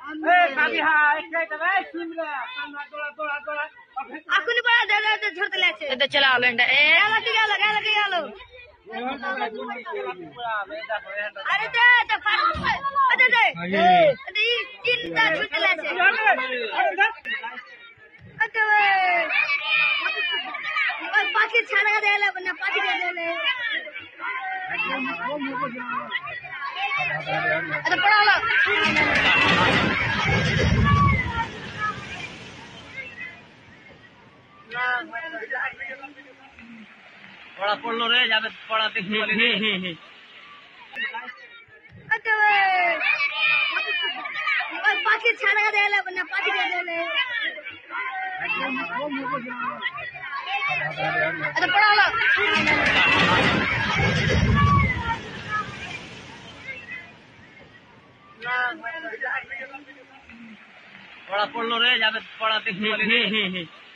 আকুনি পড়া দে দে ঝরতে লাগছে এটা চলে আলো এটা এ গেল কি গেল আরে দে দে পার আরে দে আরে চিন্তা ছুটতে লাগছে আরে ওই পাখি ছাড়া দেলে না পাখি দেলে আরে পড়ালো পড়া পড়লো রে যাবে পড়া দেখি ওই পাখি ছাড়া দেলে না পাখি দেলে আরে পড়ালো পড়া পড়লো রে যাবে পড়া দেখি